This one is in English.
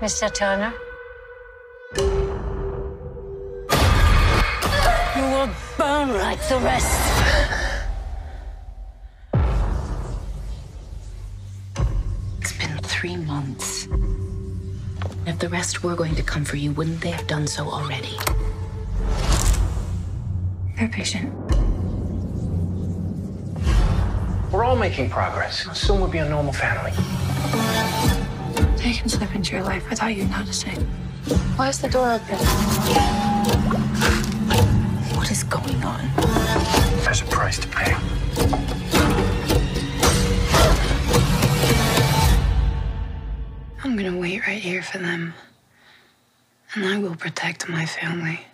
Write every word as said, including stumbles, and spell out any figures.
Mister Turner? You will burn like the rest. It's been three months. If the rest were going to come for you, wouldn't they have done so already? They're patient. We're all making progress. Soon we'll be a normal family. They can slip into your life without you noticing. Why is the door open? What is going on? There's a price to pay. I'm gonna wait right here for them. And I will protect my family.